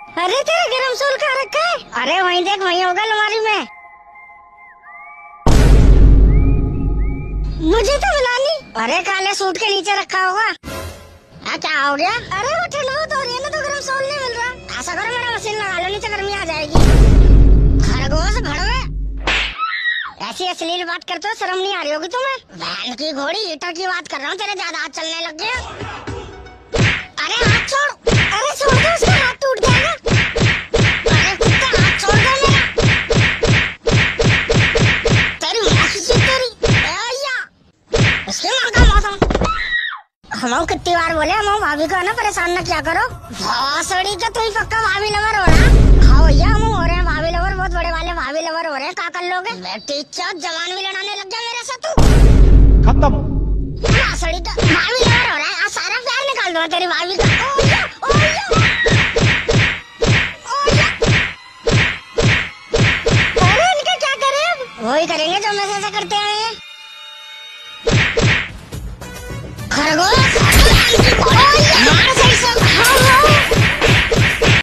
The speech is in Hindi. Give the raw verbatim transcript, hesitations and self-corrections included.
अरे तेरा गरम सोल कहाँ रखा है? अरे वहीं देख, वहीं होगा अलमारी में। मुझे तो मिला नहीं। अरे काले सूट के नीचे रखा होगा। आ, क्या हो गया? अरे वो ठंड बहुत हो रही है ना, तो गरम सोल नहीं मिल रहा। ऐसा करो मेरा मशीन लगा लो, नीचे गर्मी आ जाएगी। खरगोश भड़वे, ऐसी अश्लील बात करते हो, शर्म नहीं आ रही होगी तुम्हें? बहन की घोड़ी, हीटर की बात कर रहा हूँ, तेरे ज्यादा हाथ चलने लग गया। अरे हाथ छोड़। अरे छोड़ दो, उसका हाथ टूट जाएगा। अरे कुत्ता, हाथ छोड़ दो मेरा। तेरी मौसी तेरी इसके मार का मौसम। हम कितनी बार बोले, हम भाभी को ना परेशान न क्या करो। भौसड़ी का तुम पक्का भाभी लवर हो रहा। हाँ भैया, हम हो रहे हैं भाभी लवर, बहुत बड़े वाले भाभी लवर हो रहे हैं। क्या कर लोगे? बेटी चौथ जवान भी लड़ाने लग गया मेरे से तू। खत्म। भौसड़ी का भाभी लवर हो रहा है। सारा प्यार निकाल दो तेरी भाभी का। ओया, ओया, ओया। अरे इनका क्या करें? वही करेंगे जो हमेशा से करते आए हैं। खरगोश।